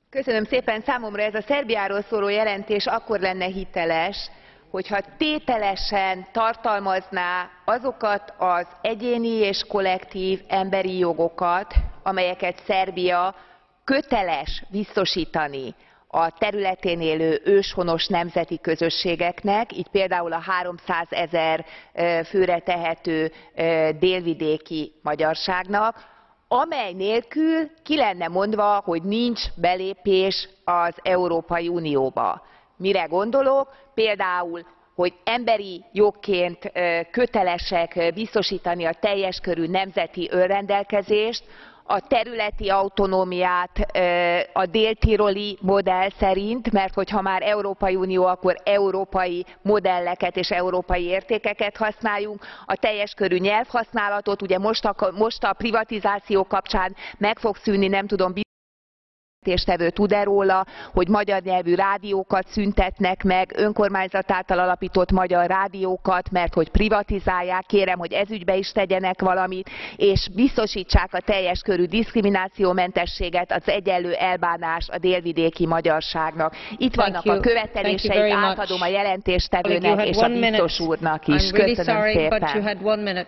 Köszönöm szépen. Számomra ez a Szerbiáról szóló jelentés akkor lenne hiteles, hogyha tételesen tartalmazná azokat az egyéni és kollektív emberi jogokat, amelyeket Szerbia köteles biztosítani a területén élő őshonos nemzeti közösségeknek, így például a 300 000 főre tehető délvidéki magyarságnak, amely nélkül ki lenne mondva, hogy nincs belépés az Európai Unióba. Mire gondolok? Például, hogy emberi jogként kötelesek biztosítani a teljes körű nemzeti önrendelkezést, a területi autonómiát a dél-tiroli modell szerint, mert hogyha már Európai Unió, akkor európai modelleket és európai értékeket használjunk, a teljes körű nyelvhasználatot, ugye most a privatizáció kapcsán meg fog szűnni, nem tudom, jelentéstevő tud-e róla, hogy magyar nyelvű rádiókat szüntetnek meg, önkormányzat által alapított magyar rádiókat, mert hogy privatizálják. Kérem, hogy ez ügyben is tegyenek valamit, és biztosítsák a teljes körű diszkriminációmentességet, az egyenlő elbánást a délvidéki magyarságnak. Itt vannak a követeléseik, átadom a jelentéstevőnek és a biztos úrnak is. Köszönöm szépen.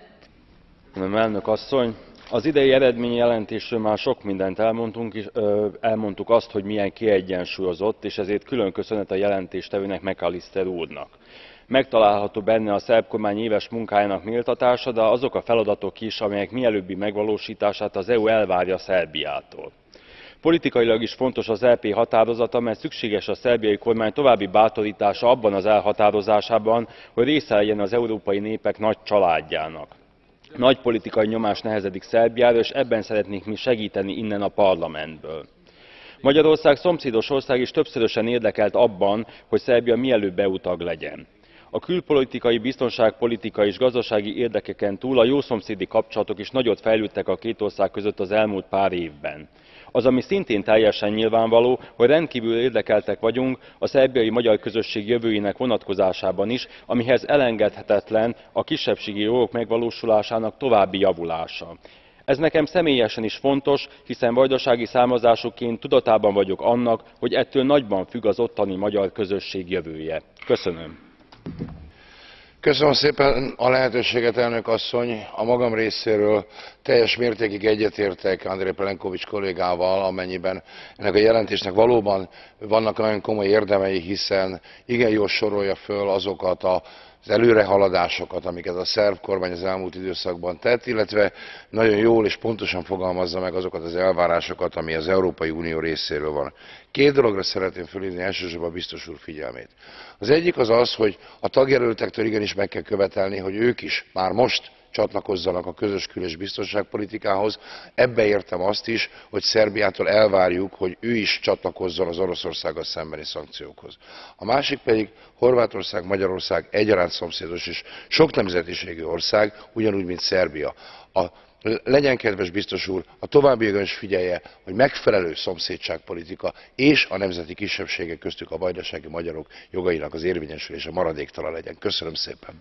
Elnök asszony, az idei eredményjelentésről már sok mindent elmondtunk, és elmondtuk azt, hogy milyen kiegyensúlyozott, és ezért külön köszönet a jelentéstevőnek, McAllister úrnak. Megtalálható benne a szerb kormány éves munkájának méltatása, de azok a feladatok is, amelyek mielőbbi megvalósítását az EU elvárja Szerbiától. Politikailag is fontos az EP határozata, mert szükséges a szerbiai kormány további bátorítása abban az elhatározásában, hogy része legyen az európai népek nagy családjának. Nagy politikai nyomás nehezedik Szerbiára, és ebben szeretnénk mi segíteni innen a parlamentből. Magyarország szomszédos ország is többszörösen érdekelt abban, hogy Szerbia mielőbb EU tag legyen. A külpolitikai, biztonságpolitikai és gazdasági érdekeken túl a jószomszédi kapcsolatok is nagyot fejlődtek a két ország között az elmúlt pár évben. Az, ami szintén teljesen nyilvánvaló, hogy rendkívül érdekeltek vagyunk a szerbiai magyar közösség jövőjének vonatkozásában is, amihez elengedhetetlen a kisebbségi jogok megvalósulásának további javulása. Ez nekem személyesen is fontos, hiszen vajdasági származásúként tudatában vagyok annak, hogy ettől nagyban függ az ottani magyar közösség jövője. Köszönöm. Köszönöm szépen a lehetőséget, elnök asszony. A magam részéről teljes mértékig egyetértek Andrej Plenković kollégával, amennyiben ennek a jelentésnek valóban vannak nagyon komoly érdemei, hiszen igen jól sorolja föl azokat az előrehaladásokat, amiket a szerb kormány az elmúlt időszakban tett, illetve nagyon jól és pontosan fogalmazza meg azokat az elvárásokat, ami az Európai Unió részéről van. Két dologra szeretném fölhívni elsősorban a biztos úr figyelmét. Az egyik az az, hogy a tagjelöltektől igenis meg kell követelni, hogy ők is már most csatlakozzanak a közös kül- és biztonságpolitikához. Ebbe értem azt is, hogy Szerbiától elvárjuk, hogy ő is csatlakozzon az Oroszországgal szembeni szankciókhoz. A másik pedig Horvátország, Magyarország egyaránt szomszédos és sok nemzetiségű ország, ugyanúgy, mint Szerbia. Legyen kedves biztos úr, a továbbiakban is figyelje, hogy megfelelő szomszédságpolitika és a nemzeti kisebbségek, köztük a vajdasági magyarok jogainak az érvényesülése maradéktalan legyen. Köszönöm szépen.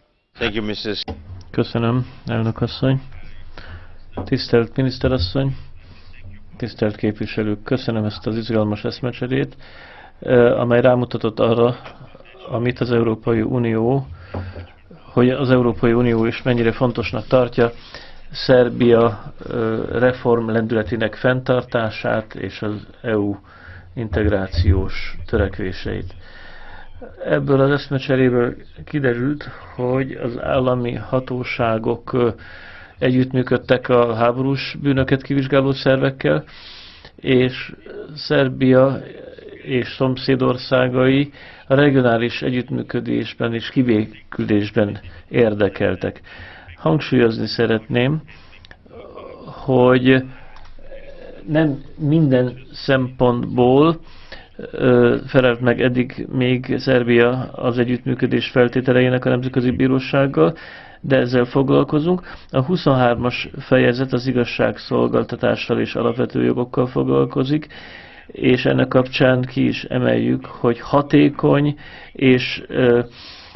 Köszönöm, elnök asszony. Tisztelt miniszterasszony, tisztelt képviselők, köszönöm ezt az izgalmas eszmecserét, amely rámutatott arra, amit az Európai Unió, hogy az Európai Unió is mennyire fontosnak tartja Szerbia reform lendületének fenntartását és az EU integrációs törekvéseit. Ebből az eszmecseréből kiderült, hogy az állami hatóságok együttműködtek a háborús bűnöket kivizsgáló szervekkel, és Szerbia és szomszédországai a regionális együttműködésben és kibékülésben érdekeltek. Hangsúlyozni szeretném, hogy nem minden szempontból felelt meg eddig még Szerbia az együttműködés feltételeinek a Nemzetközi Bírósággal, de ezzel foglalkozunk. A 23-as fejezet az igazságszolgáltatással és alapvető jogokkal foglalkozik, és ennek kapcsán ki is emeljük, hogy hatékony és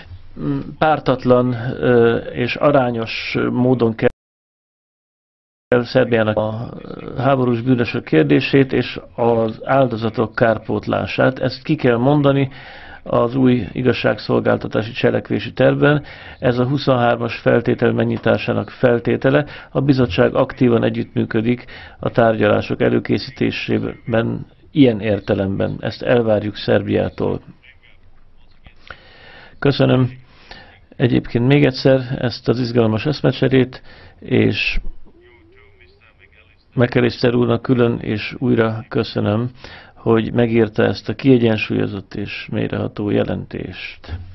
pártatlan és arányos módon kell Szerbiának a háborús bűnösök kérdését és az áldozatok kárpótlását. Ezt ki kell mondani az új igazságszolgáltatási cselekvési tervben. Ez a 23-as feltétel megnyitásának feltétele. A bizottság aktívan együttműködik a tárgyalások előkészítésében ilyen értelemben. Ezt elvárjuk Szerbiától. Köszönöm egyébként még egyszer ezt az izgalmas eszmecserét, és McAllister úrnak külön és újra köszönöm, hogy megírta ezt a kiegyensúlyozott és mélyreható jelentést.